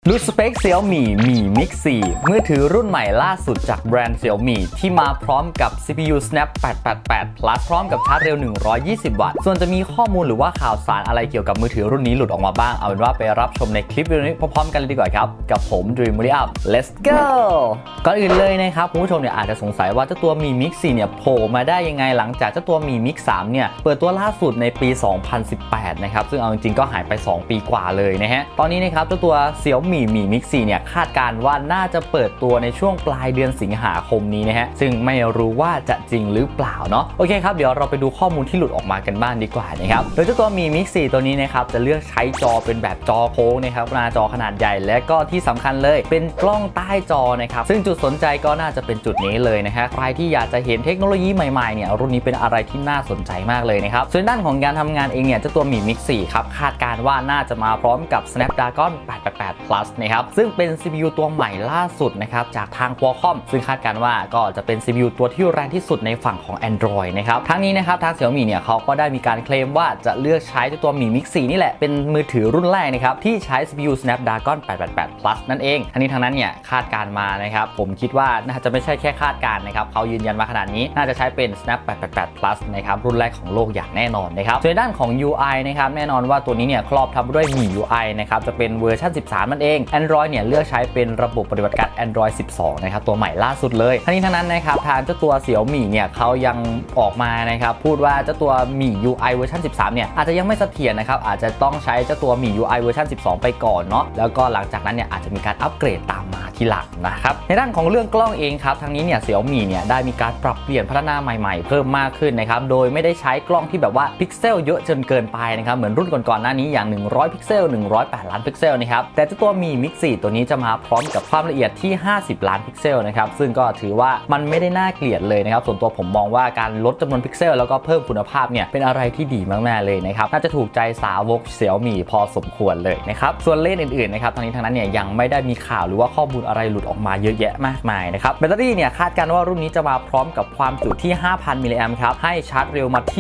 ดูสเปค Xiaomi Mi Mix 4 มือถือรุ่นใหม่ล่าสุดจากแบรนด์ Xiaomi ที่มาพร้อมกับ CPU Snap 888 Plus พร้อมกับชาร์จเร็ว120 วัตต์ส่วนจะมีข้อมูลหรือว่าข่าวสารอะไรเกี่ยวกับมือถือรุ่นนี้หลุดออกมาบ้างเอาเป็นว่าไปรับชมในคลิปวิดีโอนี้พร้อมๆกันเลยดีกว่าครับกับผม Dream Up Let's go ก่อนอื่นเลยนะครับคุณผู้ชมเนี่ยอาจจะสงสัยว่าเจ้าตัว Mi Mix 4 เนี่ยโผล่มาได้ยังไงหลังจากเจ้าตัว Mi Mix 3 เนี่ยเปิดตัวล่าสุดในปี 2018 นะครับซึ่งเอาจริงๆก็หายไป2 ปีกว่าเลยนะฮะตอนนี้นะครับเจ้าตัว Xiaomi Mi Mix 4 เนี่ยคาดการณ์ว่าน่าจะเปิดตัวในช่วงปลายเดือนสิงหาคมนี้นะฮะซึ่งไม่รู้ว่าจะจริงหรือเปล่าเนาะโอเคครับเดี๋ยวเราไปดูข้อมูลที่หลุดออกมากันบ้างดีกว่านะครับโดยเจ้าตัว Mi Mix 4 ตัวนี้นะครับจะเลือกใช้จอเป็นแบบจอโค้งนะครับหน้าจอขนาดใหญ่และก็ที่สำคัญเลยเป็นกล้องใต้จอนะครับซึ่งจุดสนใจก็น่าจะเป็นจุดนี้เลยนะฮะใครที่อยากจะเห็นเทคโนโลยีใหม่ๆเนี่ยรุ่นนี้เป็นอะไรที่น่าสนใจมากเลยนะครับส่วนด้านของการทำงานเองเนี่ยเจ้าตัว Mi Mix 4 ครับคาดการณ์ว่าน่าจะมาพร้อมกับ Snapdragon 888 Plus นะครับซึ่งเป็น CPU ตัวใหม่ล่าสุดนะครับจากทาง Qualcomm ซึ่งคาดการณ์ว่าก็จะเป็น CPU ตัวที่แรงที่สุดในฝั่งของ Android นะครับทั้งนี้นะครับทาง Xiaomi เนี่ยเขาก็ได้มีการเคลมว่าจะเลือกใช้เจ้าตัว Mi Mix 4 นี่แหละเป็นมือถือรุ่นแรกนะครับที่ใช้ CPU Snapdragon 888 Plus นั่นเองทั้งนี้ทั้งนั้นเนี่ยคาดการณ์มานะครับผมคิดว่าน่าจะไม่ใช่แค่คาดการณ์นะครับเขายืนยันมาขนาดนี้น่าจะใช้เป็น Snap 888 Plus นะครับรุ่นแรกของโลกอย่างแน่นอนนะครับส่วนด้านของ UI นะครับแน่นอนว่าตัวนี้เนี่ยครอบทับด้วย MIUI นะครับจะเป็นเวอร์ชัน13นั่นเอง Android เนี่ยเลือกใช้เป็นระบบปฏิบัติการ Android 12 นะครับตัวใหม่ล่าสุดเลยทั้งนี้ทั้งนั้นนะครับทางเจ้าตัว Xiaomi เนี่ยเขายังออกมานะครับพูดว่าเจ้าตัว MIUI เวอร์ชัน13 เนี่ยอาจจะยังไม่เสถียรนะครับอาจจะต้องใช้เจ้าตัว MIUI เวอร์ชัน12 ไปก่อนเนาะแล้วก็หลังจากนั้นเนี่ยอาจจะมีการอัปเกรดตามมาทีหลังนะครับในด้านของเรื่องกล้องเองครับทางนี้เนี่ย Xiaomi เนี่ยได้มีการปรับเปลี่ยนพัฒนาใหม่ๆเพิ่มมากขึ้นนะครับโดยไม่ได้ใช้กล้องที่แบบว่าพิกเซลเยอะจนเกินไปนะครับเหมือนรุ่นก่อนๆหน้านี้อย่าง100พิกเซล108ล้านพิกเซลนะครับแต่เจ้าตัว Mi Mix 4 ตัวนี้จะมาพร้อมกับความละเอียดที่50ล้านพิกเซลนะครับซึ่งก็ถือว่ามันไม่ได้น่าเกลียดเลยนะครับส่วนตัวผมมองว่าการลดจำนวนพิกเซลแล้วก็เพิ่มคุณภาพเนี่ยเป็นอะไรที่ดีมากๆเลยนะครับน่าจะถูกใจสาวก Xiaomi พอสมควรเลยนะครับส่วนเลนส์อื่นๆนะครับทั้งนี้ทั้งนั้นเนี่ยยังไม่ได้มีข่าวหรือว่าข้อมูลอะไรหลุดออกมาเยอะแยะมากมายนะครับแบตเตอรี่เนี่ยคาดการณ์ว่ารุ่นนี้จะมาพร้อมกับความจุที่ 5,000 มิลลิแอมป์ครับให้ชาร์จเร็วมาที่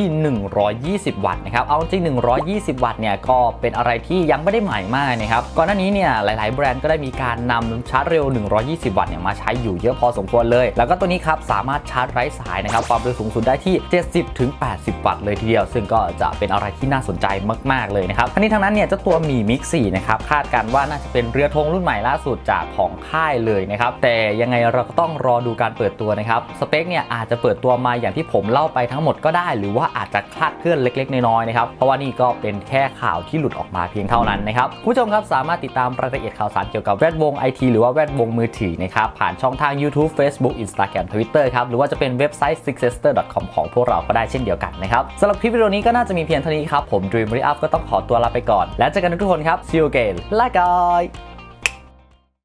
120 วัตต์นะครับเอาจริง120 วัตต์เนี่ยก็เป็นอะไรที่ยังไม่ได้ใหม่มากนะครับก่อนหน้านี้เนี่ยหลายๆแบรนด์ก็ได้มีการนำชาร์จเร็ว120 วัตต์เนี่ยมาใช้อยู่เยอะพอสมควรเลยแล้วก็ตัวนี้ครับสามารถชาร์จไร้สายนะครับความเร็วสูงสุดได้ที่ 70-80 วัตต์เลยทีเดียวซึ่งก็จะเป็นอะไรที่น่าสนใจมากๆเลยนะครับทั้งนี้ทั้งนั้นเนี่ยเจ้าตัว Mi Mix 4 นะครับคาดการณ์ว่าน่าจะเป็นเรือธงรุ่นใหม่ล่าสุดจากของค่ายเลยนะครับแต่ยังไงเราก็ต้องรอดูการเปิดตัวนะครับสเปคเนี่ยอาจจะเปิดตัวมาอย่างที่ผมเล่าไปทั้งหมดก็ได้หรือว่าอาจจะคลาดเคลื่อนเล็กๆน้อยๆนะครับเพราะว่านี่ก็เป็นแค่ข่าวที่หลุดออกมาเพียงเท่านั้นนะครับคุณผู้ชมครับสามารถติดตามรายละเอียดข่าวสารเกี่ยวกับแวดวง IT หรือว่าแวดวงมือถือนะครับผ่านช่องทาง YouTube Facebook Instagram Twitter ครับหรือว่าจะเป็นเว็บไซต์ sixester.com ของพวกเราก็ได้เช่นเดียวกันนะครับสำหรับคลิปวิดีโอนี้ก็น่าจะมีเพียงเท่านี้ครับผม Dream Up ก็ต้องขอตัวลาไปก่อนแล้วเจอกันทุกคนครับ See you again ลาก่อย